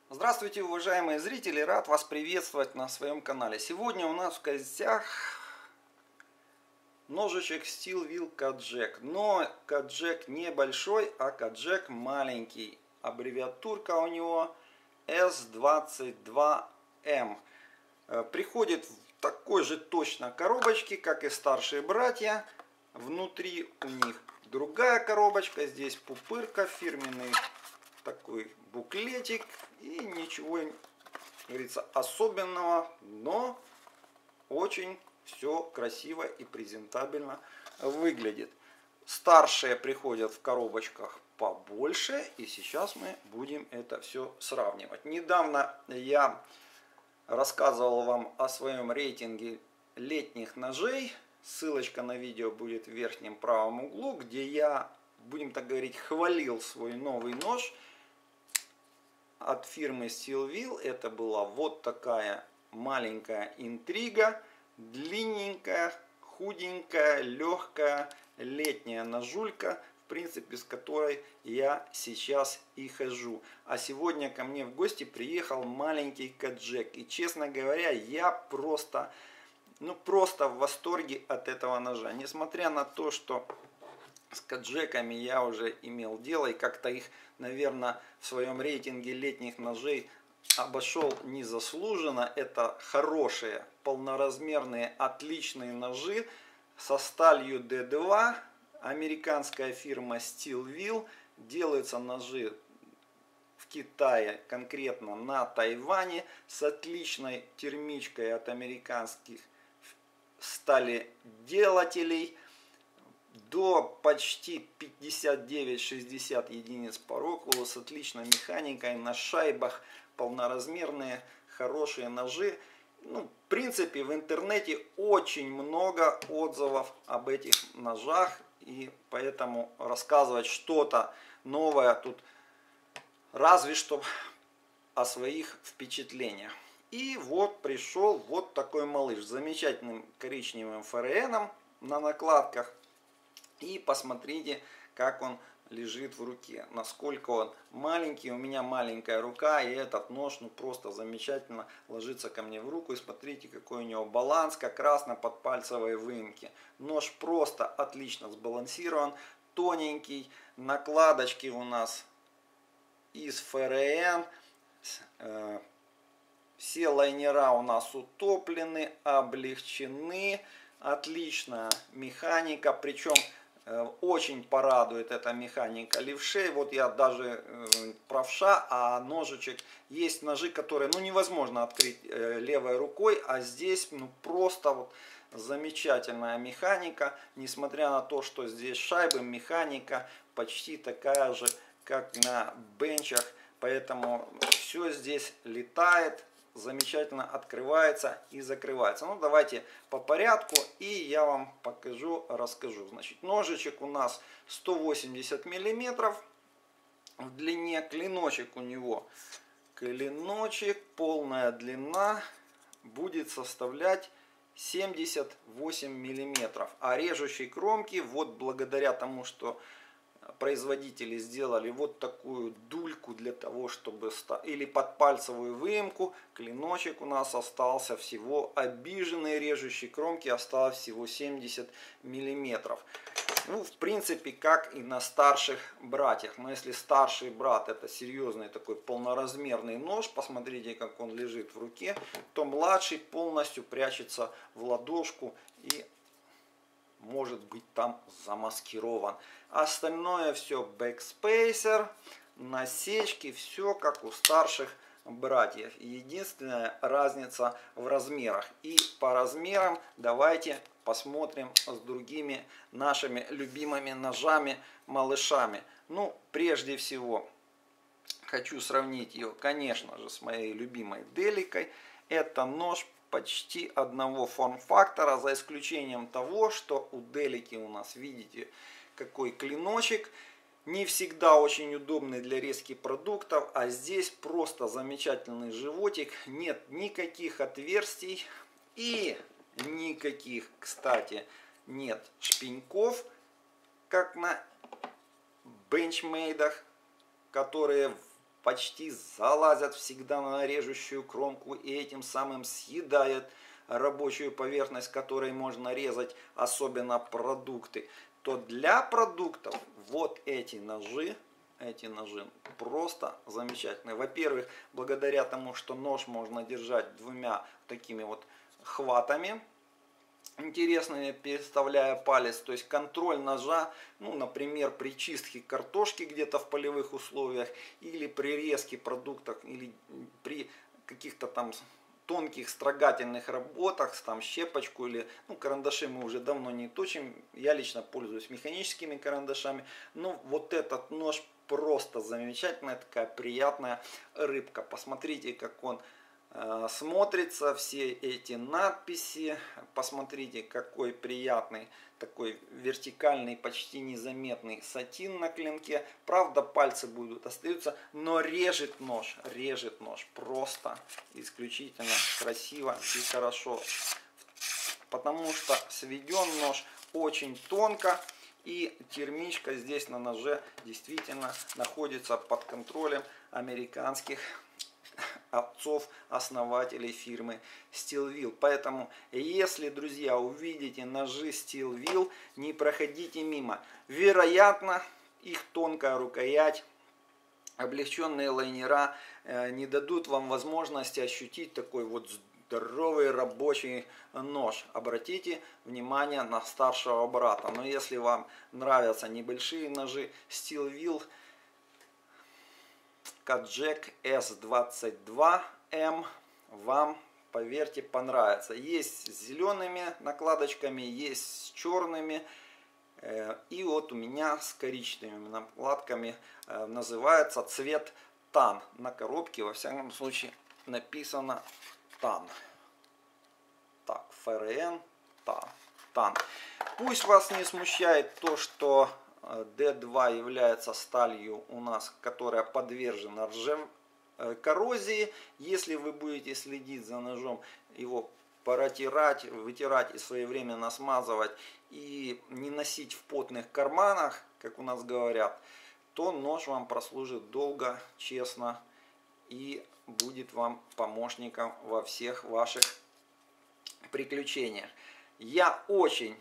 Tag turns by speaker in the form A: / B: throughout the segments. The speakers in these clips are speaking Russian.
A: Здравствуйте, уважаемые зрители! Рад вас приветствовать на своем канале. Сегодня у нас в гостях ножичек Steel Wheel Cajack. Но Cajack не большой, а Cajack маленький. Аббревиатурка у него S22M. Приходит в такой же точно коробочке, как и старшие братья. Внутри у них другая коробочка. Здесь пупырка, фирменный такой буклетик. И ничего, как говорится, особенного, но очень все красиво и презентабельно выглядит. Старшие приходят в коробочках побольше, и сейчас мы будем это все сравнивать. Недавно я рассказывал вам о своем рейтинге летних ножей. Ссылочка на видео будет в верхнем правом углу, где я, будем так говорить, хвалил свой новый нож от фирмы Steel Wheel. Это была вот такая маленькая интрига, длинненькая, худенькая, легкая летняя ножулька, в принципе, с которой я сейчас и хожу. А сегодня ко мне в гости приехал маленький Cajack. И, честно говоря, я просто в восторге от этого ножа. Несмотря на то, что с каджеками я уже имел дело и как-то их, наверное, в своем рейтинге летних ножей обошел незаслуженно. Это хорошие, полноразмерные, отличные ножи со сталью D2. Американская фирма Steel Wheel. Делаются ножи в Китае, конкретно на Тайване, с отличной термичкой от американских сталеделателей. До почти 59-60 единиц по року, с отличной механикой, на шайбах, полноразмерные, хорошие ножи. В принципе, в интернете очень много отзывов об этих ножах, и поэтому рассказывать что-то новое тут разве что о своих впечатлениях. И вот пришел вот такой малыш с замечательным коричневым ФРНом на накладках. И посмотрите, как он лежит в руке, насколько он маленький. У меня маленькая рука, и этот нож просто замечательно ложится ко мне в руку. И смотрите, какой у него баланс, как раз на подпальцевой выемке. Нож просто отлично сбалансирован, тоненький. Накладочки у нас из ФРН. Все лайнера у нас утоплены, облегчены. Отличная механика, причем очень порадует эта механика левшей. Вот я даже правша, а ножичек. Есть ножи, которые невозможно открыть левой рукой, а здесь просто вот замечательная механика. Несмотря на то, что здесь шайбы, механика почти такая же, как на бенчах. Поэтому все здесь летает, замечательно открывается и закрывается. Давайте по порядку, и я вам покажу, расскажу. Значит, ножичек у нас 180 миллиметров в длине. Клиночек у него, полная длина будет составлять 78 миллиметров. А режущей кромки, вот благодаря тому, что производители сделали вот такую дульку для того, чтобы, или подпальцевую выемку, клиночек у нас остался всего, обиженной режущей кромки осталось всего 70 миллиметров. В принципе, как и на старших братьях. Но если старший брат это серьезный такой полноразмерный нож, посмотрите, как он лежит в руке, то младший полностью прячется в ладошку и может быть там замаскирован. Остальное все бэкспейсер, насечки, все как у старших братьев. Единственная разница в размерах. И по размерам давайте посмотрим с другими нашими любимыми ножами, малышами. Прежде всего, хочу сравнить ее, конечно же, с моей любимой Деликой. Это нож почти одного форм-фактора, за исключением того, что у Делики у нас, видите, какой клиночек. Не всегда очень удобный для резки продуктов, а здесь просто замечательный животик. Нет никаких отверстий и никаких, кстати, нет шпеньков, как на бенчмейдах, которые почти залазят всегда на режущую кромку и этим самым съедают рабочую поверхность, которой можно резать, особенно продукты, то для продуктов вот эти ножи просто замечательные. Во-первых, благодаря тому, что нож можно держать двумя такими вот хватами, интересными, переставляя палец, то есть контроль ножа, ну, например, при чистке картошки где-то в полевых условиях, или при резке продуктов, или при каких-то там тонких строгательных работах, там щепочку или, ну, карандаши мы уже давно не точим, я лично пользуюсь механическими карандашами, но вот этот нож просто замечательная, такая приятная рыбка. Посмотрите, как он смотрится, все эти надписи, посмотрите, какой приятный, такой вертикальный, почти незаметный сатин на клинке. Правда, пальцы будут остаются, но режет нож просто исключительно красиво и хорошо, потому что сведен нож очень тонко. И термичка здесь на ноже действительно находится под контролем американских отцов-основателей фирмы Steel-Wheel. Поэтому, если, друзья, увидите ножи Steel-Wheel, не проходите мимо. Вероятно, их тонкая рукоять, облегченные лайнера не дадут вам возможности ощутить такой вот здоровый рабочий нож. Обратите внимание на старшего брата. Но если вам нравятся небольшие ножи Steel-Wheel, Kojak S22M вам, поверьте, понравится. Есть с зелеными накладочками, есть с черными. И вот у меня с коричневыми накладками, называется цвет тан. На коробке, во всяком случае, написано тан. Так, ФРН, тан. Пусть вас не смущает то, что D2 является сталью у нас, которая подвержена коррозии. Если вы будете следить за ножом, его протирать, вытирать и своевременно смазывать и не носить в потных карманах, как у нас говорят, то нож вам прослужит долго, честно и будет вам помощником во всех ваших приключениях. Я очень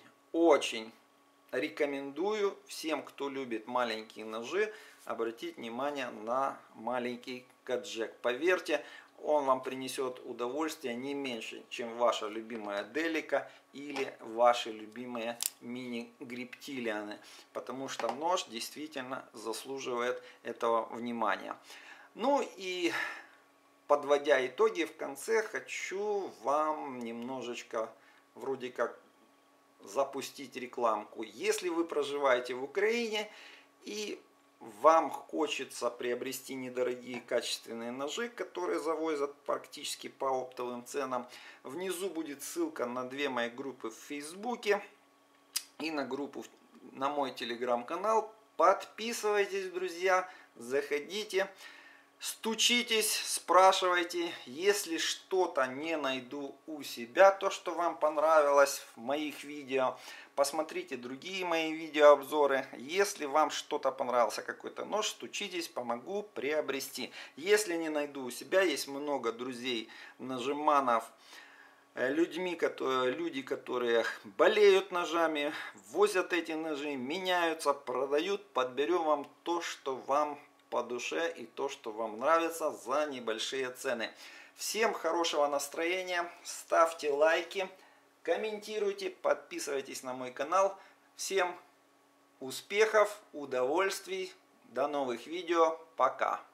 A: рекомендую всем, кто любит маленькие ножи, обратить внимание на маленький Kojak. Поверьте, он вам принесет удовольствие не меньше, чем ваша любимая Делика или ваши любимые мини-гриптилианы, потому что нож действительно заслуживает этого внимания. Ну и подводя итоги, в конце хочу вам немножечко вроде как запустить рекламку. Если вы проживаете в Украине и вам хочется приобрести недорогие качественные ножи, которые завозят практически по оптовым ценам, внизу будет ссылка на две мои группы в Фейсбуке и на группу на мой телеграм-канал. Подписывайтесь, друзья, заходите. Стучитесь, спрашивайте, если что-то не найду у себя, то, что вам понравилось в моих видео, посмотрите другие мои видеообзоры. Если вам что-то понравился, какой-то нож, стучитесь, помогу приобрести. Если не найду у себя, есть много друзей, ножеманов, люди, которые болеют ножами, возят эти ножи, меняются, продают, подберем вам то, что вам по душе и то, что вам нравится, за небольшие цены. Всем хорошего настроения, ставьте лайки, комментируйте, подписывайтесь на мой канал. Всем успехов, удовольствий, до новых видео, пока!